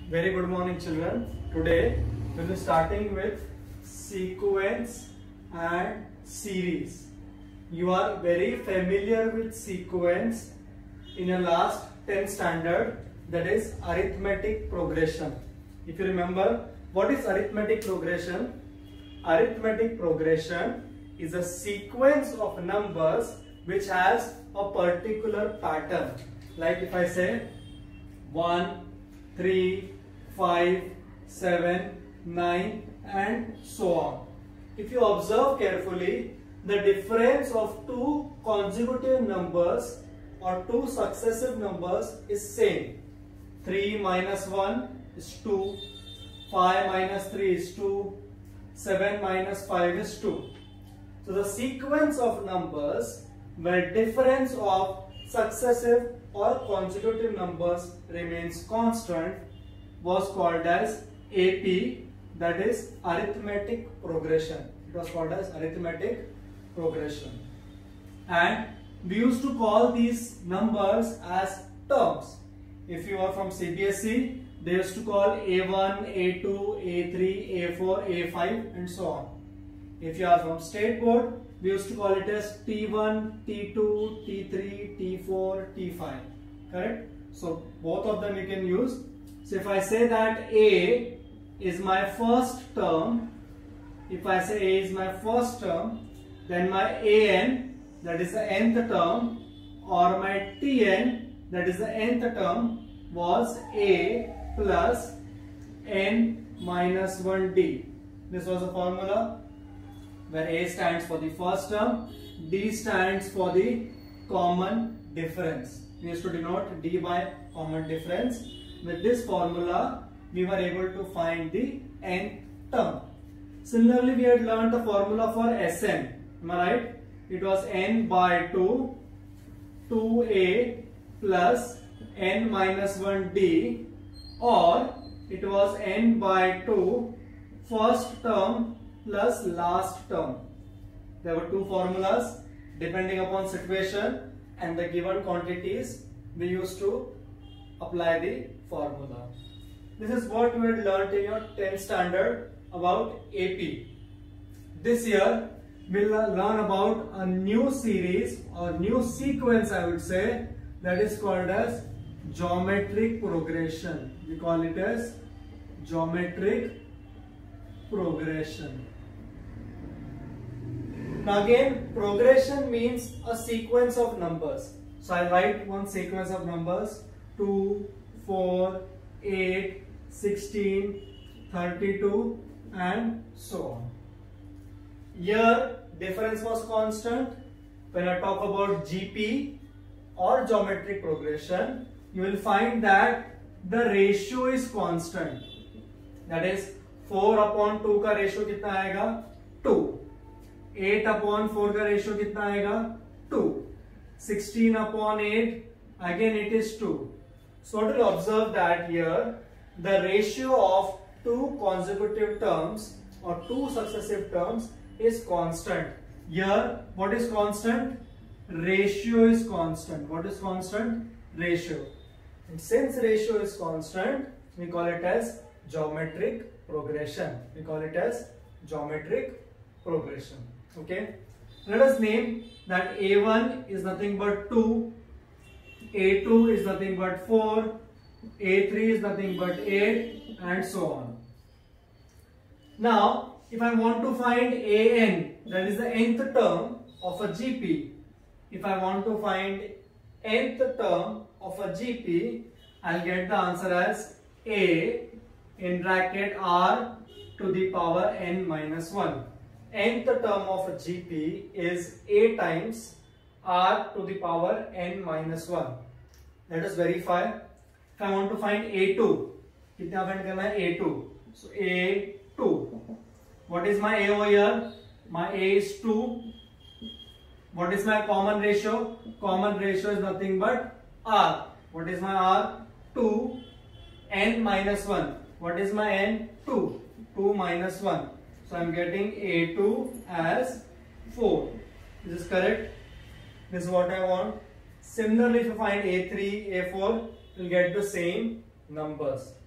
Very good morning, children. Today we will be starting with sequence and series. You are very familiar with sequence in your last 10th standard, that is arithmetic progression. If you remember, what is arithmetic progression? Arithmetic progression is a sequence of numbers which has a particular pattern. Like if I say 1, 3, 5, 7, 9 and so on. If you observe carefully, the difference of two consecutive numbers or two successive numbers is same. 3 minus 1 is 2, 5 minus 3 is 2, 7 minus 5 is 2. So the sequence of numbers where difference of successive or consecutive numbers remains constant was called as AP, that is arithmetic progression. It was called as arithmetic progression. And we used to call these numbers as terms. If you are from CBSE, they used to call A1, A2, A3, A4, A5 and so on. If you are from state board, we used to call it as T1, T2, T3, T4, T5. Correct? So both of them you can use. So if I say that A is my first term, if I say A is my first term, then my AN, that is the nth term, or my TN, that is the nth term, was A plus N minus 1D. This was a formula where A stands for the first term, D stands for the common difference. We used to denote D by common difference. With this formula, we were able to find the nth term. Similarly, we had learned the formula for Sn. Am I right? It was n by 2, 2a plus n minus 1d, or it was n by 2, first term plus last term. There were two formulas depending upon situation and the given quantities. We used to apply the formula. This is what you had learnt in your 10th standard about AP. This year we will learn about a new series or new sequence, I would say, that is called as geometric progression. We call it as geometric progression. Now again, progression means a sequence of numbers. So I write one sequence of numbers: 2, 4, 8, 16, 32 and so on. Here difference was constant. When I talk about GP or geometric progression, you will find that the ratio is constant. That is 4 upon 2 का ratio कितना आएगा? 2. 8 upon 4 का ratio कितना आएगा? 2. 16 upon 8, again it is 2. So to observe that here, the ratio of two consecutive terms or two successive terms is constant. Here, what is constant? Ratio is constant. What is constant? Ratio. And since ratio is constant, we call it as geometric progression. We call it as geometric progression. Okay. Let us name that A1 is nothing but 2, A2 is nothing but 4, A3 is nothing but 8 and so on. Now, if I want to find AN, that is the nth term of a GP. If I want to find nth term of a GP, I'll get the answer as A in bracket R to the power n minus 1. Nth term of a GP is A times R to the power n minus 1. Let us verify. If I want to find A2, कितना find करना है? A2. So A2. What is my A over here? My A is 2. What is my common ratio? Common ratio is nothing but R. What is my R? 2. N minus 1. What is my N? 2. 2 minus 1. So I am getting A2 as 4. This is correct. This is what I want. Similarly, if you find A3, A4, you will get the same numbers.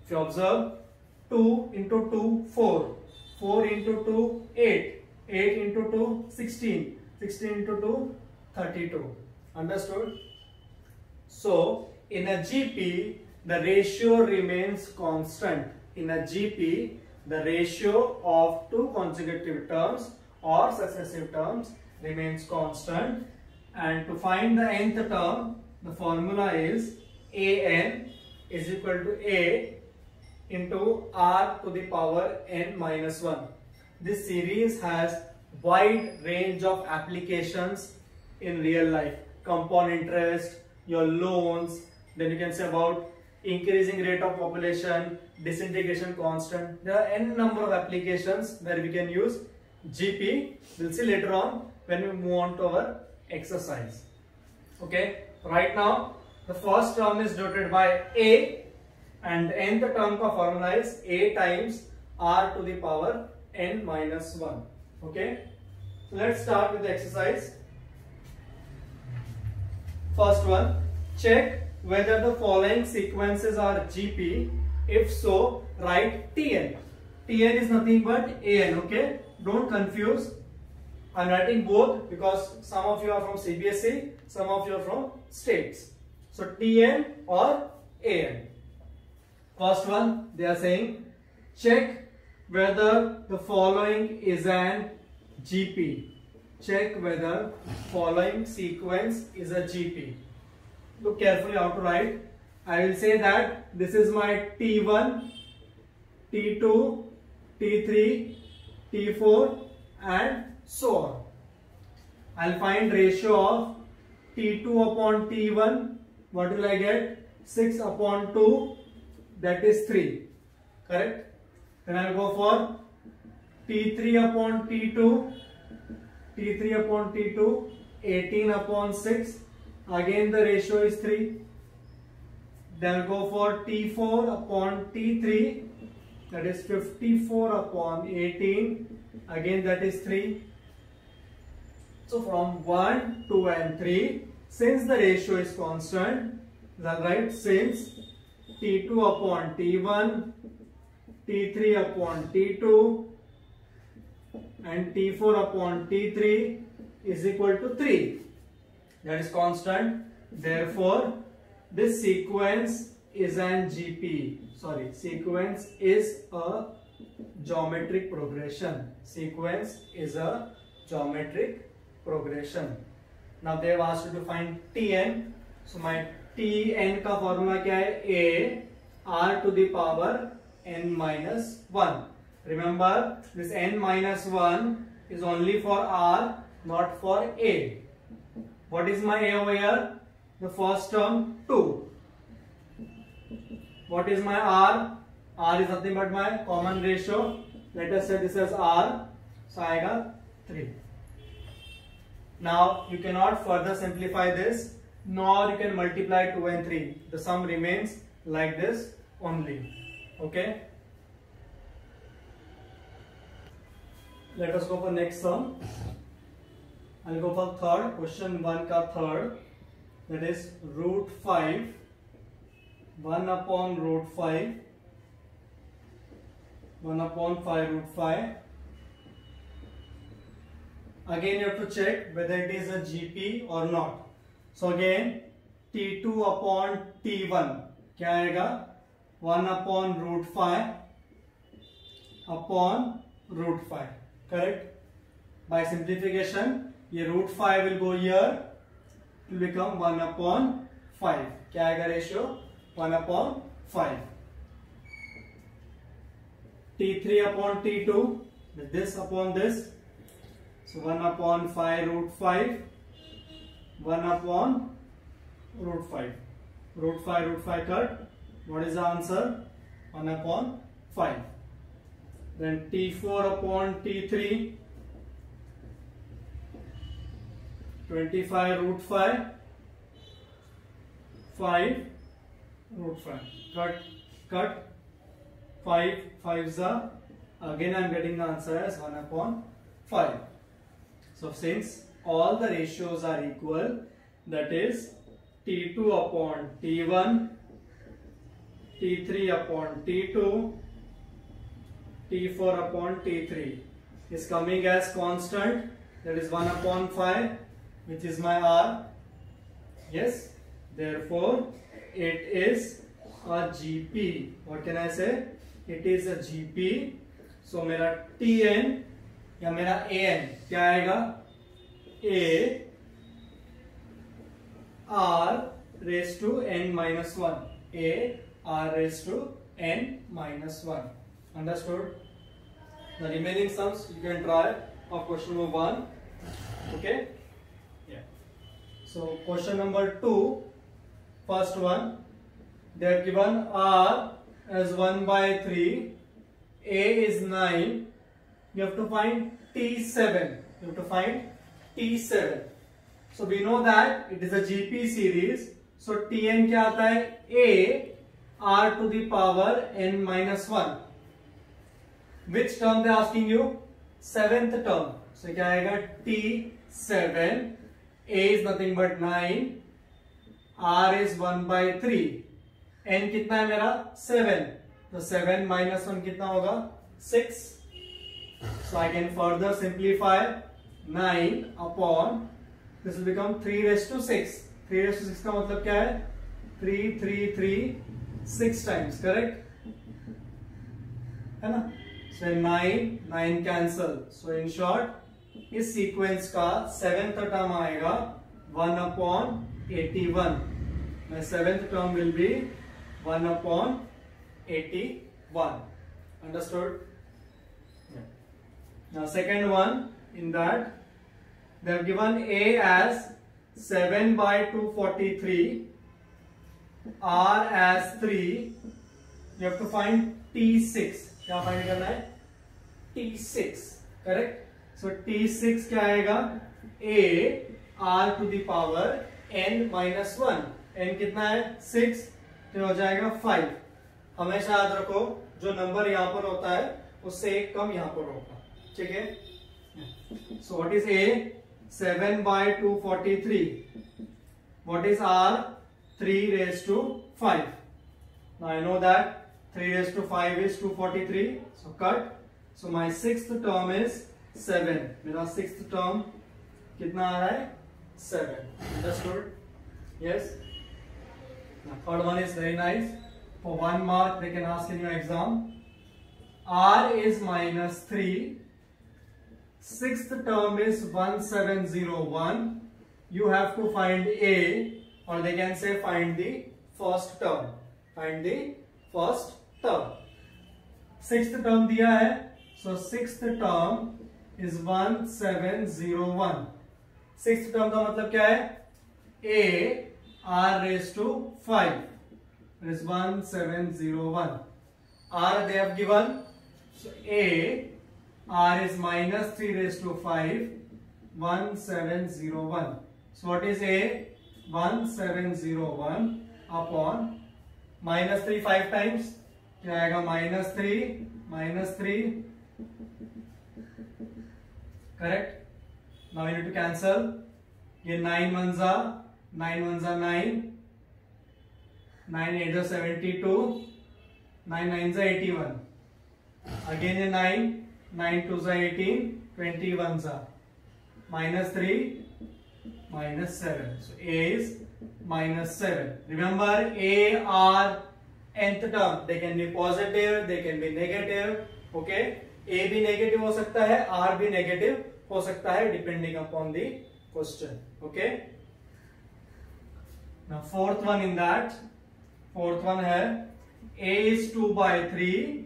If you observe, 2 into 2, 4. 4 into 2, 8. 8 into 2, 16. 16 into 2, 32. Understood? So, in a GP, the ratio remains constant. In a GP, the ratio of two consecutive terms or successive terms remains constant. And to find the nth term, the formula is an is equal to a into r to the power n minus 1. This series has wide range of applications in real life. Compound interest, your loans, then you can say about increasing rate of population, disintegration constant. There are n number of applications where we can use GP. We'll see later on when we move on to our exercise. Okay, right now the first term is denoted by a, and the nth term ka formula is a times r to the power n minus 1. Okay, so let's start with the exercise. First one, check whether the following sequences are GP. If so, write Tn. Tn is nothing but An. Okay, don't confuse. I'm writing both because some of you are from CBSE, some of you are from states. So Tn or An. First one, they are saying check whether the following is an GP. Check whether following sequence is a GP. Look carefully how to write. I will say that this is my T1, T2, T3, T4 and so on. I'll find ratio of T2 upon T1. What will I get? 6 upon 2, that is 3. Correct? Then I'll go for T3 upon T2. T3 upon T2, 18 upon 6. Again the ratio is 3. Then I'll go for T4 upon T3. That is 54 upon 18. Again that is 3. So from 1, 2 and 3, since the ratio is constant, I'll write since T2 upon T1, T3 upon T2 and T4 upon T3 is equal to 3. That is constant. Therefore, this sequence is an GP. Sorry, sequence is a geometric progression. Sequence is a geometric progression. Now they have asked you to find Tn. So my Tn का formula क्या है? A r to the power n minus 1. Remember, this n minus 1 is only for r, not for a. What is my a over here? The first term 2. What is my r? R is nothing but my common ratio. Let us say this as r. So आएगा 3. Now you cannot further simplify this, nor you can multiply 2 and 3. The sum remains like this only. Okay. Let us go for next sum. I'll go for third. Question 1 ka third. That is root 5. 1 upon root 5. 1 upon 5 root 5. Again you have to check whether it is a GP or not. So again T2 upon T1 क्या आएगा? 1 upon root 5 upon root 5. Correct? By simplification, ये root 5 will go here. It will become 1 upon 5. क्या आएगा ratio? 1 upon 5. T3 upon T2, with this upon this. So 1 upon 5 root 5. 1 upon root 5. Root 5 cut. What is the answer? 1 upon 5. Then T4 upon T3. 25 root 5. 5 root 5. Cut. 5 5s are. Again I am getting the answer as 1 upon 5. So since all the ratios are equal, that is T2 upon T1, T3 upon T2, T4 upon T3 is coming as constant, that is 1 upon 5, which is my R. Yes, therefore it is a GP. What can I say? It is a GP. So मेरा TN या मेरा AN क्या आएगा? A R raised to n minus 1. A R raised to n minus 1. Understood? The remaining sums you can try of question number 1. Okay? Yeah. So question number 2, first one, they are given R as 1 by 3, A is 9, you have to find T7. You have to find T7. So we know that it is a GP series. So Tn क्या आता है? A R to the power n minus 1. Which term they are asking you? Seventh term. So क्या आएगा? T7. A is nothing but 9. R is 1 by 3. N कितना है मेरा? 7. तो 7 minus 1 कितना होगा? 6. So I can further simplify 9 upon, this will become 3 raised to 6. 3 raised to 6 का मतलब क्या है? 3, 3, 3, 6 times, correct? है ना? So 9, 9 cancel. So in short, इस सीक्वेंस का 7th टर्म आएगा 1 upon 81. My 7th term will be 1 upon 81. Understood? Yeah. Now second one, in that they have given A as 7 by 243, R as 3. You have to find T6. क्या find करना है? T6. Correct? सो T6 क्या आएगा? A R to the power n minus 1. n कितना है? 6. तो हो जाएगा 5. हमेशा याद रखो जो नंबर यहां पर होता है उससे एक कम यहां पर होगा. ठीक है? So what is A? 7 by 243. What is R? 3 raised to 5. Now I know that 3 raised to 5 is 243. So cut. So my 6th term is 7. मेरा 6th term कितना आ रहा है? 7. Understood? Yes. Now third one is very nice. For 1 mark they can ask in your exam. R is minus 3. 6th term is 1701. You have to find A, or they can say find the first term. Find the first term. 6th term दिया है. So 6th term is 1701. 6th term का मतलब क्या है? A R raised to 5. That is 1701. R they have given. So A R is minus 3 raised to 5. 1701. So what is A? 1701 upon minus 3 5 times. क्या आएगा? minus 3. Correct? Now we need to cancel. ये 9 ones are 9. 9 8 are 72. 9 9s are 81. Again ये 9. 9 2s are 18. 21s are minus 3. Minus 7. So A is minus 7. Remember A, R, nth term. They can be positive, they can be negative. Okay. A भी negative हो सकता है, R भी negative हो सकता है, depending upon the question. Okay. Now fourth one in that. Fourth one है A is 2 by 3.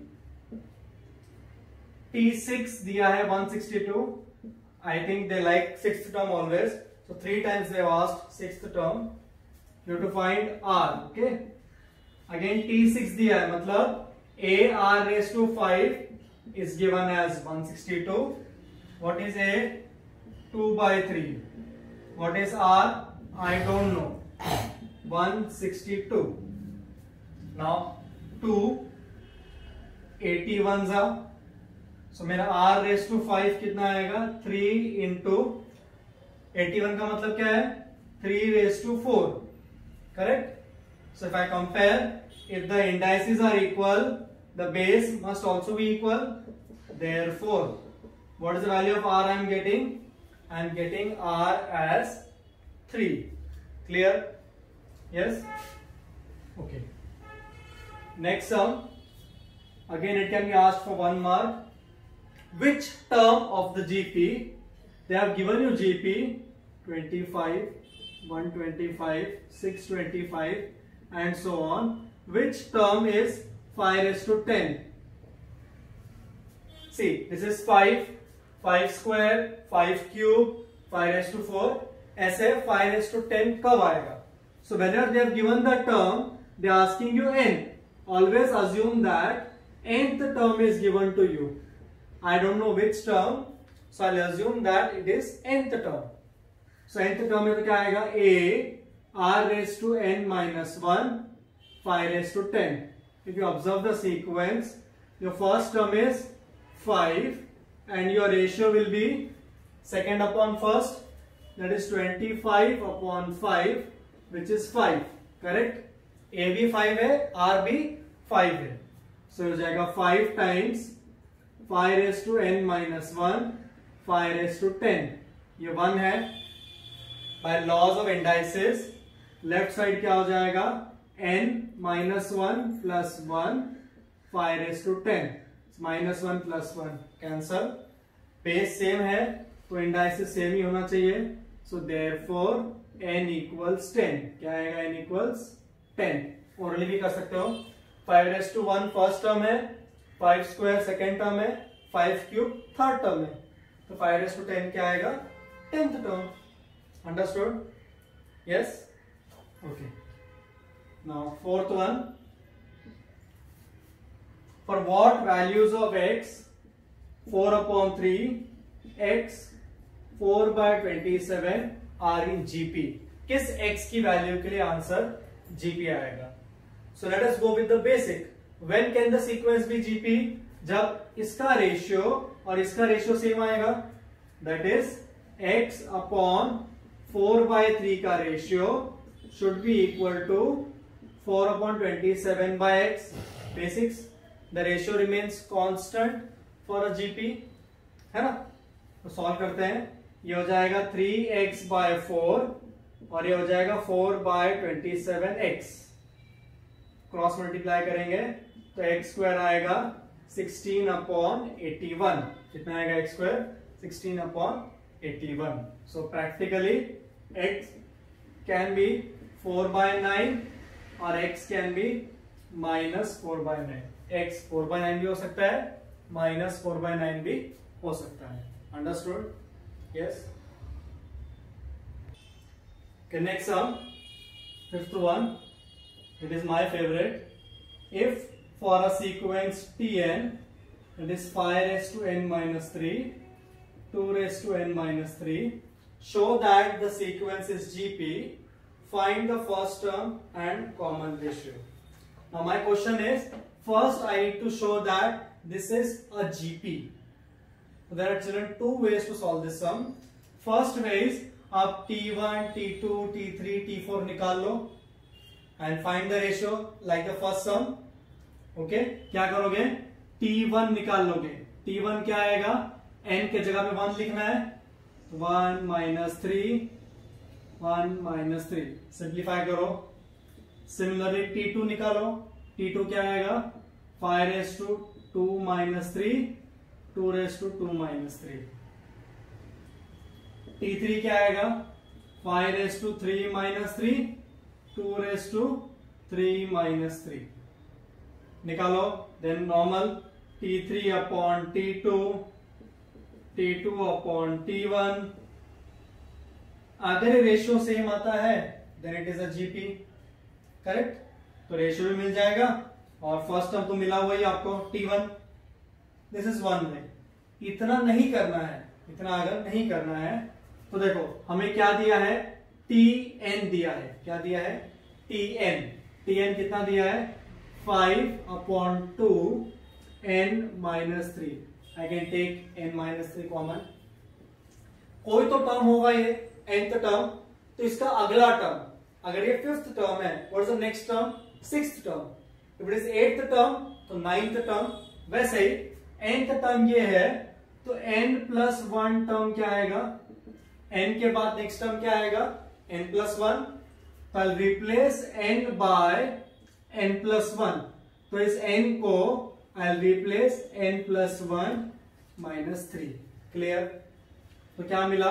T6 दिया है 162. I think they like 6th term always. So 3 times they have asked 6th term. You have to find R. Okay. Again T6 दिया है, मतलब A R raised to 5 is given as 162. What is A? 2 by 3. What is R? I don't know. 162. Now 2 81s are. So मेरा R raised to 5 कितना आएगा? 3 into 81 का मतलब क्या है? 3 raised to 4. Correct? So if I compare if the indices are equal, the base must also be equal. Therefore, what is the value of r I am getting? I am getting r as 3. Clear? Yes? Okay. Next sum. Again, it can be asked for 1 mark. Which term of the GP? They have given you GP 25, 125, 625 and so on. Which term is 5 raised to 10? See, this is 5, 5 square, 5 cube, 5 raised to 4. ऐसे 5 raised to 10 कब आएगा? So whenever they have given the term, they are asking you n. Always assume that nth term is given to you. I don't know which term, so I'll assume that it is nth term. So nth term में तो क्या आएगा? A r raised to n minus 1, 5 raised to 10. If you observe the sequence, your first term is 5 and your ratio will be second upon first, that is 25 upon 5, which is 5. Correct? A भी 5 है, R भी 5 है. So हो जाएगा 5 times 5 raised to n minus 1, 5 raised to 10. ये 1 है. By laws of indices, left side क्या हो जाएगा? n minus 1 plus 1, 5 raised to 10. Minus 1 plus 1 cancel. Base same है तो indices same ही होना चाहिए. So therefore n equals 10. क्या आएगा? n equals 10. Orally भी कर सकते हो. 5 raised to 1 first term है, 5 square second term है, 5 cube third term है. तो 5 raised to 10 क्या आएगा? 10th term. Understood? Yes? Okay. Now fourth one. For what values of x 4 upon 3, x 4 by 27 are in GP? किस x की value के लिए आंसर GP आएगा? So let us go with the basic. When can the sequence be GP? जब इसका ratio और इसका ratio same आएगा. That is x upon 4 by 3 का ratio should be equal to 4 upon 27 by x. Basics. The ratio remains constant for a GP, है ना? तो solve करते हैं. ये हो जाएगा 3x by 4 और ये हो जाएगा 4 by 27x. क्रॉस मल्टीप्लाई करेंगे तो x स्क्वायर आएगा 16 upon 81. कितना आएगा x square? 16 upon 81. So practically x can be 4 by 9 और x can be minus 4 by 9. x 4 by 9 भी हो सकता है, minus 4 by 9 भी हो सकता है. Understood? Yes. Okay, next sum, fifth one. It is my favorite. If for a sequence Tn, it is 5 raised to n minus 3, 2 raised to n minus 3, show that the sequence is GP. Find the first term and common ratio. Now my question is, first I need to show that this is a GP. So there are children two ways to solve this sum. First way is आप T1, T2, T3, T4 निकाल लो and find the ratio like the first sum. Okay? क्या करोगे? T1 निकाल लोगे. T1 क्या आएगा? n के जगह पे 1 लिखना है. 1 minus 3, 1 minus 3. सिंप्लीफाई करो. सिमिलरली T2 निकालो. T2 क्या आएगा? 5 raised to 2 minus 3, 2 raised to 2 minus 3. T3 क्या आएगा? 5 raised to 3 minus 3, 2 raised to 3 minus 3. निकालो. Then normal T3 upon T2, T2 upon T1. अगर रेशियो सेम आता है then it is a GP. Correct? तो रेशियो भी मिल जाएगा और फर्स्ट टर्म तो मिला हुआ ही आपको T1. This is one way. इतना नहीं करना है. इतना अगर नहीं करना है तो देखो हमें क्या दिया है? Tn दिया है. क्या दिया है? Tn. Tn कितना दिया है? 5 upon 2 n minus 3. I can take n minus 3 common. कोई तो टर्म होगा ये nth टर्म, तो इसका अगला टर्म, अगर ये फिफ्थ टर्म है, what is the next term? Sixth term. If it is 8th term तो 9th टर्म, वैसे ही nth टर्म ये है तो n+1 टर्म क्या आएगा, n के बाद नेक्स्ट टर्म क्या आएगा n+1, तो I'll replace n by n+1, तो इस n को I'll replace n+1 - 3, क्लियर। तो क्या मिला,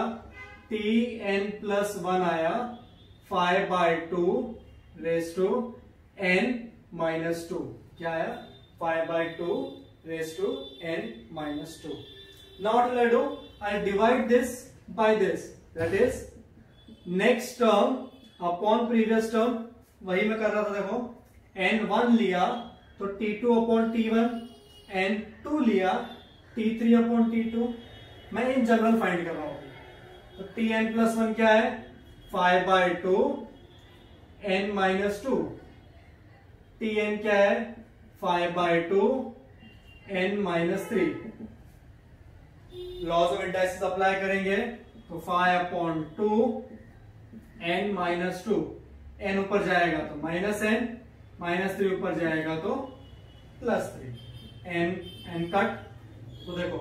tn+1 आया 5/2 raised to n-2, क्या आया 5/2 raised to n-2। Now what will I do, I'll divide this by this, that is next term upon previous term, वही मैं कर रहा था, देखो n1 लिया तो t2/t1, n2 लिया t3/t2, मैं इन जनरल फाइंड कर रहा हूं। तो tn+1 क्या है 5/2 n-2, tn क्या है 5/2 n-3। Laws of indices apply करेंगे तो 5/2 n-2, n ऊपर जाएगा तो -n, -3 ऊपर जाएगा तो +3, n कट। तो देखो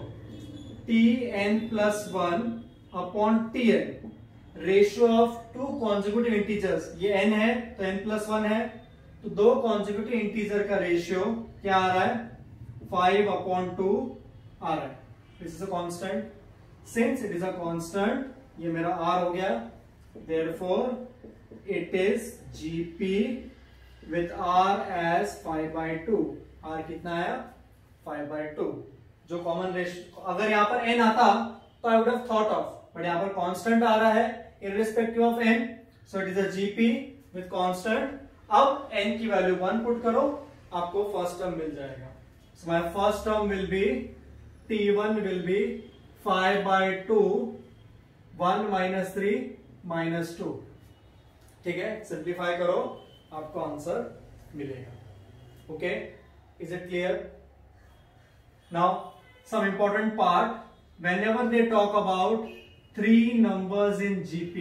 tn+1 upon tn, ratio of two consecutive integers, ये n है तो n+1 है, तो दो कॉन्जिक्यूटिव इंटीजर का रेशियो क्या आ रहा है 5/2 आ रहा है। This is a constant, since it is a constant, ये मेरा r हो गया, therefore it is Gp with r as 5/2, r कितना आया 5/2, जो कॉमन रेशियो, अगर यहां पर n आता तो I would have thought of, but यहां पर कांस्टेंट आ रहा है irrespective of n, so it is a Gp with constant। अब n की वैल्यू 1 पुट करो, आपको फर्स्ट टर्म मिल जाएगा। So my first term will be t1 will be 5/2 1 - 3 -2, ठीक है, सिंप्लीफाई करो आपको आंसर मिलेगा। Okay, is it clear? Now some important part, whenever they talk about three numbers in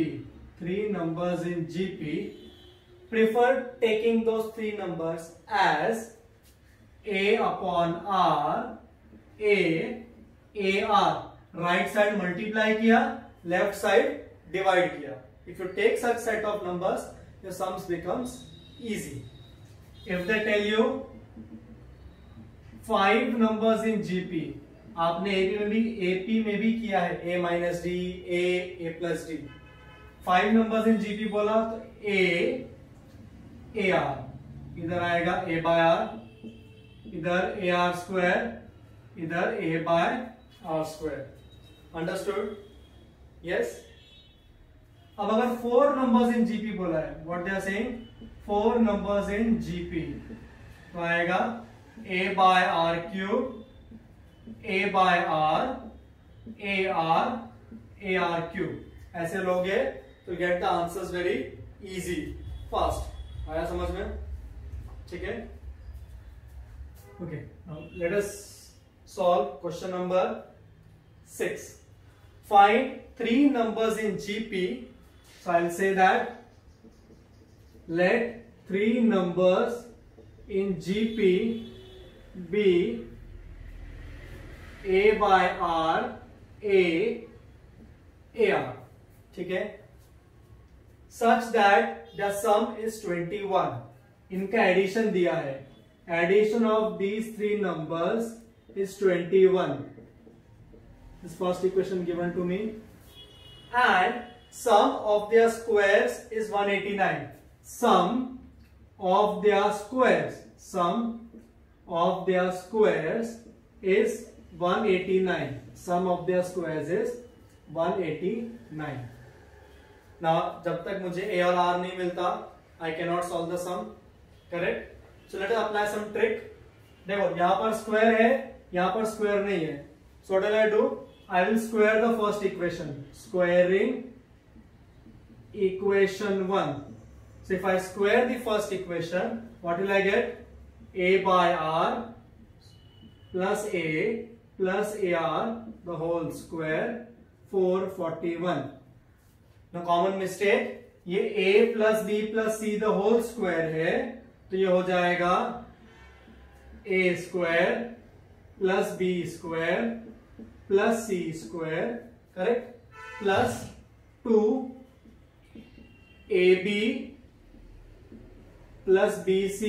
GP, prefer taking those three numbers as a/r, a/r, right side multiply किया, left side divide किया। If you take such set of numbers, your sums becomes easy. If they tell you 5 numbers in GP, आपने AP में भी किया है, a - d, a + d, 5 numbers in GP बोला तो AR, इधर आएगा a/r, इधर AR², इधर a/r², अंडरस्टूड? यस। अब अगर 4 नंबर्स इन जीपी बोला है, what they are saying, 4 numbers in GP, तो आएगा a/r3, a/r, AR3, ऐसे लोगे तो get the answers very easy, fast. आया समझ में? ठीक है, okay. Now let us solve question number 6। Find 3 numbers in GP. So I'll say that let 3 numbers in GP be a/r, AR, ठीक है, such that the sum is 21। इनका addition दिया है, addition of these 3 numbers is 21। This first equation given to me, and sum of their squares is 189. Sum of their squares is 189. Sum of their squares is 189. Now जब तक मुझे a और r नहीं मिलता, I cannot solve the sum, correct? So let us apply some trick. देखो यहां पर square है, यहां पर स्क्वायर नहीं है, so what will I do? I will square the first equation, squaring equation 1. So if I square the first equation, what will I get? a/r plus a plus ar the whole square, 441. Now common mistake, ये a plus b plus c the whole square है, तो ये हो जाएगा A square plus B square plus C square, correct, plus 2 AB plus BC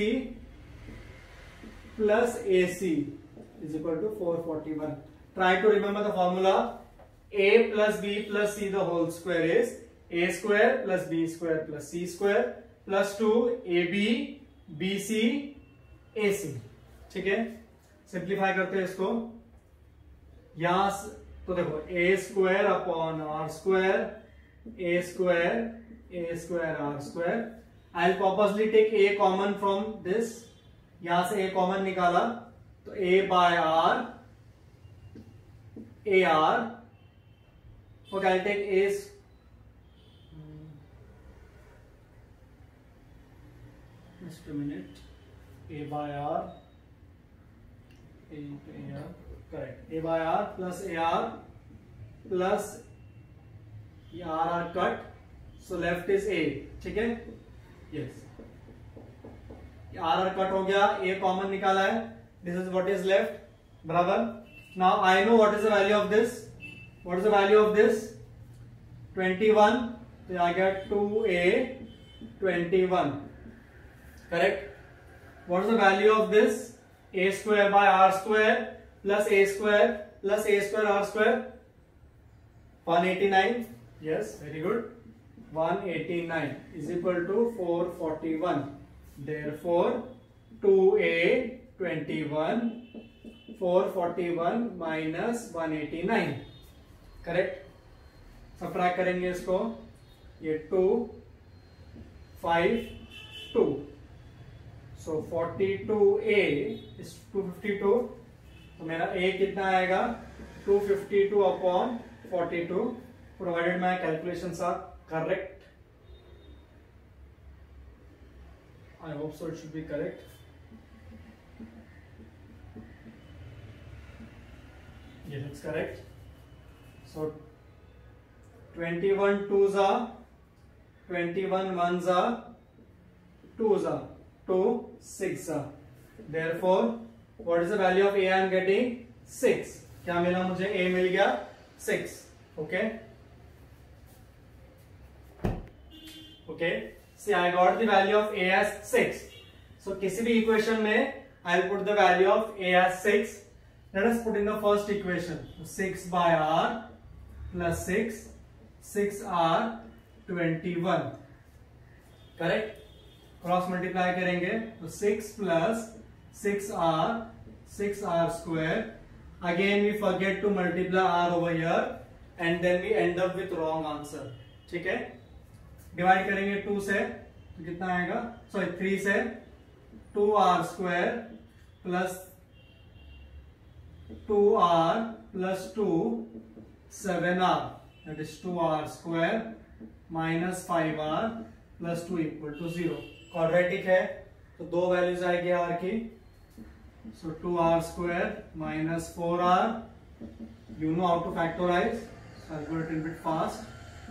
plus AC is equal to 441. Try to remember the formula. A plus B plus C the whole square is A square plus B square plus C square plus 2 AB BC AC. ठीक है, simplify करते हैं इसको. यहां तो देखो A square upon R square, A square R square. I'll purposely take A common from this. यहां से A common निकाला तो A by R, AR. Okay, I'll take A. Just a minute. A by R. A into AR. Correct. A by R plus AR plus R cut. So left is A. ठीक है, yes. R cut हो गया, A common निकाला है. This is what is left. बराबर. Now I know what is the value of this. What is the value of this? 21. तो आ गया 2A 21. Correct. What is the value of this? A square by R square plus A square plus A square R square. 189. Yes, very good. 189 is equal to 441. Therefore 2A 21, 441 minus 189. Correct. Subtract करेंगे इसको, ये 2 5 2. So 42A is 252. तो मेरा A कितना आएगा? 252 upon 42. Provided my calculations are correct. I hope so, it should be correct. Yes, it's correct. So 21 2s are 21 1s are 2s are 2 6 are. Therefore what is the value of A I am getting? 6. क्या मिला मुझे? A मिल गया 6. Okay. Okay, see I got the value of A as 6. So किसी भी equation में I'll put the value of A as 6. Let us put in the first equation. So 6 by R plus 6, 6R 21. Correct? Cross multiply करेंगे तो 6 plus 6R, 6R square. Again we forget to multiply R over here and then we end up with wrong answer. ठीक है? Divide करेंगे 2 से तो कितना आएगा? Sorry 3 से 2R square plus 2R plus 2 7R, that is 2R square minus 5R plus 2 equal to 0. Quadratic है तो दो वैल्यूज आएगी R की. सो 2R square minus 4R. You know how to factorize, so I will go it in bit fast.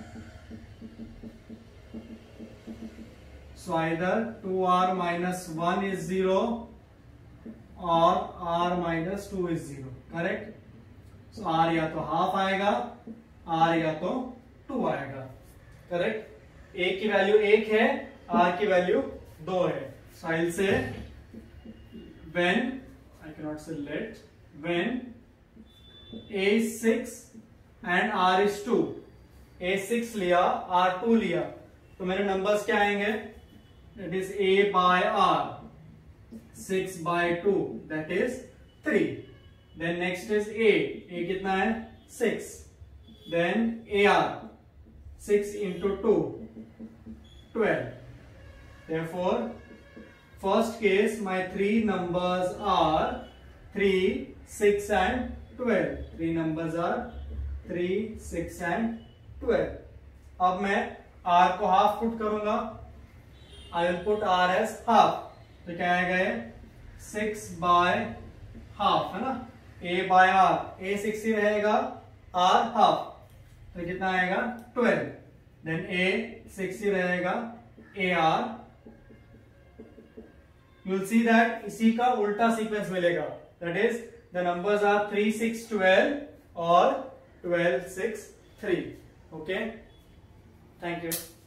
So either 2R minus 1 is 0 or R minus 2 is 0. Correct? So R या तो half आएगा, R या तो 2 आएगा. Correct? A की वैल्यू 1 है, R की वैल्यू 2 है. So I'll say when, I cannot say let, when A is 6 and R is 2. A 6 लिया, R 2 लिया, तो मेरे नंबर्स क्या आएंगे? That is A by R. 6 by 2, that is 3. Then next is A. A कितना है? 6. Then AR. 6 into 2, 12. Therefore, first case my three numbers are 3, 6 and 12. Three numbers are 3, 6 and 12. अब मैं R को हाफ पुट करूंगा. I will put R as half. तो क्या आएगा? 6 by half है ना? A by R. A 6 ही रहेगा, R half. तो कितना आएगा? 12. Then A 6 ही रहेगा, AR. You will see that इसी का उल्टा सीक्वेंस मिलेगा, that is the numbers are 3, 6, 12 और 12, 6, 3. Okay, thank you.